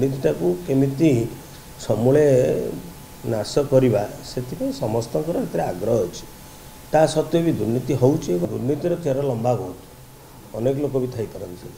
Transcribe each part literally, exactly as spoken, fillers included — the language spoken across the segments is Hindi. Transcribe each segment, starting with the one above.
दुर्नीतिटा को केमिति समूले नाश करवा से समस्तଙ୍କର एते आग्रह अछि ता सत्वे भी दुर्नीति होउछि दुर्नीतिर चेर लंबा बहुत अनेक लोक भी थाई परन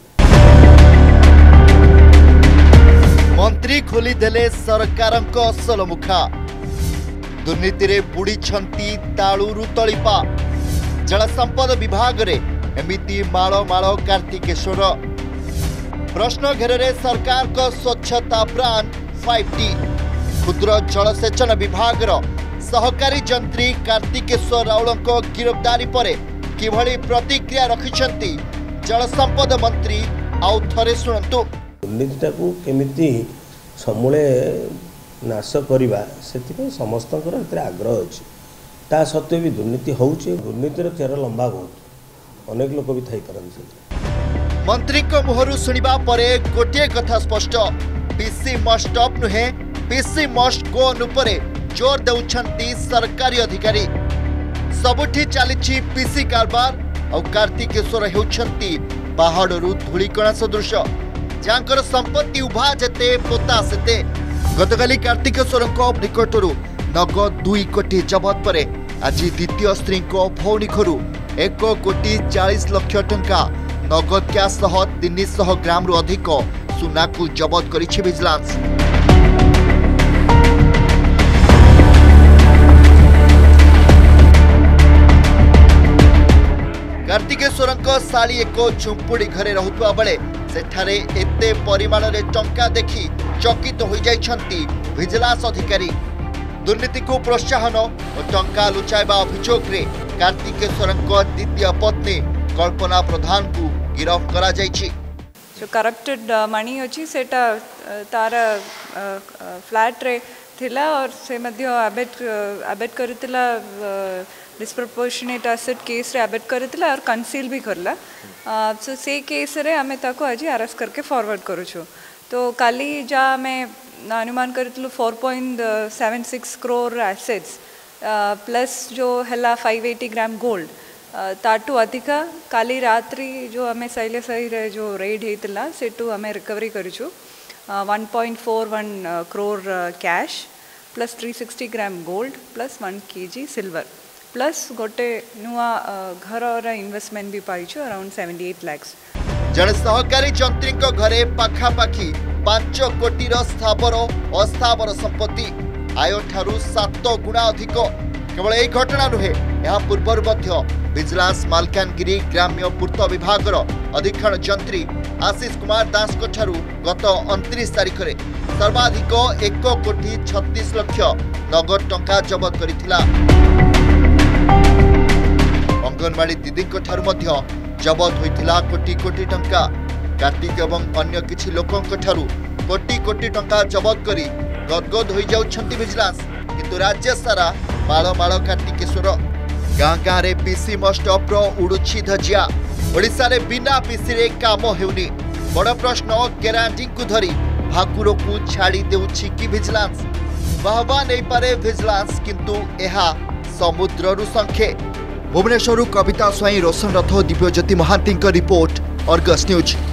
मंत्री खोली देले सरकारक असल मुखा दुर्नीति रे बुड़ी छंती ताळुरु तळिपा जल संपद विभाग रे एमिति माळ माळ कार्तिकेश्वर प्रश्न घेरे सरकार को स्वच्छता ब्रांड फाइव टी क्षुद्र जलसेचन विभाग रो सहकारी जंत्री कार्तिकेश्वर राउल गिरफ्तारी पर किभली प्रतिक्रिया रखिछंती जल संपद मंत्री आउ थरे सुनंतु दुर्नीतिटा को केमिति समूले नाश करवा से समस्तଙ୍କର एते आग्रह अछि ता सत्वे भी दुर्नीति होउछि दुर्नीतिर चेर लंबा बहुत अनेक लोक भी थाई परन मंत्री को मुहरु सुनिबा परे गोटे कथा स्पष्ट पीसी मस्ट स्टॉप नुहे पीसी मस्ट गो अनुपरे जोर देउछंती सरकारी अधिकारी सबुठी चलीछि पीसी कारबार और कार्तिकेश्वर हेउछंती पहाड़रू धूलिकणा सदृश जांकर संपत्ति उभा जेते पोता सेते गतकाली कार्तिकेश्वर निकटरू नगद दुई कोटी जबत पर आज द्वितीय स्त्री भौणी घरू एक कोटी चालीस लक्ष टंका नगद कैश सह तीन सौ ग्राम रु अधिक सुना को जबत करिछि विजिलेंस। कार्तिकेश्वर शाली एक झुंपुड़ी घरे रहुवा बेले सेठारे एते परिमाण रे टंका देखि चकित हो जाइछंती विजिलेंस अधिकारी दुर्नीति को प्रोत्साहन और टंका लुचाइबा अभियोग रे कार्तिकेश्वर द्वितीय पत्नी कल्पना प्रधान को गिरफ्त करा जाइछि। जो करप्टेड मनी अछि सेटा तार फ्लैट रे थिला और से मध्य अबेट अबेट करतिला डिस्प्रपोर्शनेट एसेट केस रे अबेट करतिला और कंसील भी करला सो से केस रे हमें ताको आज अरेस्ट करके फॉरवर्ड करू छु तो काली जा मैं अनुमान करतिलु four point seven six crore assets plus जो हला फाइव एटी ग्राम गोल्ड ताटू अधिका काली रात्रि जो हमें सैले सही जो रेड हेतिला सेटू हमें रिकवरी करूछु one point four one crore cash plus three sixty gram gold plus one KG silver plus गोटे नुआ घर और इन्वेस्टमेंट भी पाइछु अराउंड सेवेंटी एट लैक्स। जड़े सहकारी जंत्री घरे पाखापाखि पांच कोटी स्थावर अस्थावर संपत्ति आय ठारू सात गुणा अधिक केवल यही घटना नुहे यहाँ पूर्वर विजिलेंस मालकानगिरी ग्राम्य पूर्त विभाग अधीक्षण जंत्री आशीष कुमार दास ठारू गत उनतीस तारीख में सर्वाधिक एक कोटी छत्तीस लक्ष नगद टंका जबत करिथिला। अंगनवाड़ी दीदी ठारू मध्य जबत होइथिला कोटी कोटी टंका कार्तिक एवं अन्य किछि लोकंक ठारू कोटी कोटी टंका जबत करी गदगद हो जाउछंती विजिलेंस किंतु राज्य सारा माळ माळ कार्तिकेश्वर गाँ गाँ रे पीसी मस्ट स्टॉप रो उड़ुछि धजिया ओडिसा रे बिना पीसी रे काम हेउनी बड़ प्रश्न ग्यारंटी को धरी भाकुर को छाड़ी देउछि कि विजिलेंस वाहवा नहीं पारे विजिलेंस किंतु एहा समुद्र रु संखे। भुवनेश्वर कविता Swain Roshan Rath Divyajyoti Mahanty report Argus news.